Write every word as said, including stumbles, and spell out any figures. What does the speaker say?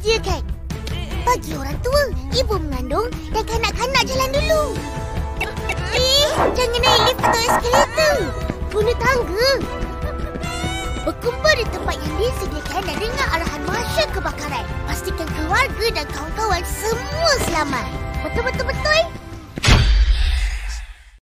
disediakan. Bagi orang tua, ibu mengandung dan kanak-kanak jalan dulu. Eh, jangan naik lift atau eskalator. Guna tangga. Berkumpul di tempat yang disediakan dan dengar arahan marshal kebakaran. Pastikan keluarga dan kawan-kawan semua selamat. Betul-betul betul.